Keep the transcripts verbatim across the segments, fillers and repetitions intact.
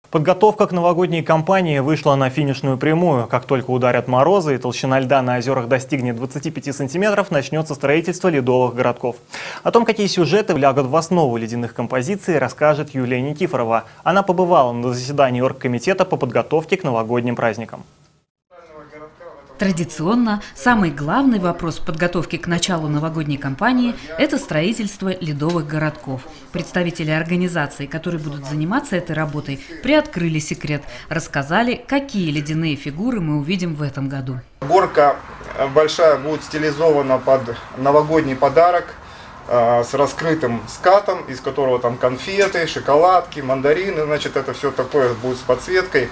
Подготовка к новогодней кампании вышла на финишную прямую. Как только ударят морозы и толщина льда на озерах достигнет двадцати пяти сантиметров, начнется строительство ледовых городков. О том, какие сюжеты лягут в основу ледяных композиций, расскажет Юлия Никифорова. Она побывала на заседании оргкомитета по подготовке к новогодним праздникам. Традиционно самый главный вопрос подготовки к началу новогодней кампании – это строительство ледовых городков. Представители организаций, которые будут заниматься этой работой, приоткрыли секрет, рассказали, какие ледяные фигуры мы увидим в этом году. Горка большая будет стилизована под новогодний подарок с раскрытым скатом, из которого там конфеты, шоколадки, мандарины. Значит, это все такое будет с подсветкой.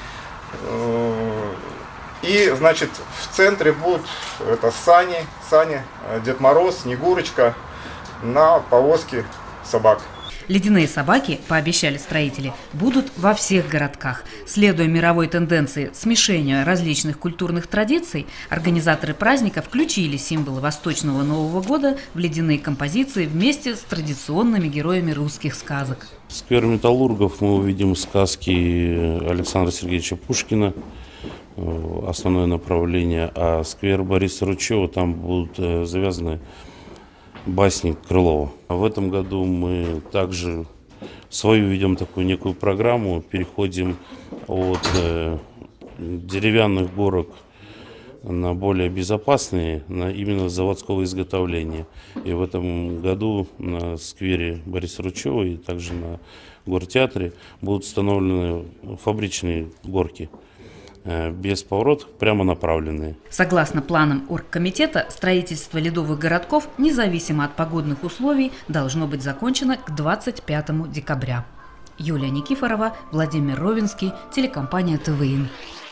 И, значит, в центре будут это сани, сани, Дед Мороз, Снегурочка на повозке собак. Ледяные собаки, пообещали строители, будут во всех городках. Следуя мировой тенденции смешения различных культурных традиций, организаторы праздника включили символы восточного Нового года в ледяные композиции вместе с традиционными героями русских сказок. В сквере металлургов мы увидим сказки Александра Сергеевича Пушкина, основное направление, а сквер Бориса Ручева, там будут завязаны басни Крылова. В этом году мы также свою ведем такую некую программу, переходим от деревянных горок на более безопасные, на именно заводского изготовления. И в этом году на сквере Бориса Ручева и также на Гортеатре будут установлены фабричные горки, без поворотов, прямо направленные. Согласно планам оргкомитета, строительство ледовых городков, независимо от погодных условий, должно быть закончено к двадцать пятому декабря. Юлия Никифорова, Владимир Ровинский, телекомпания ТВИ.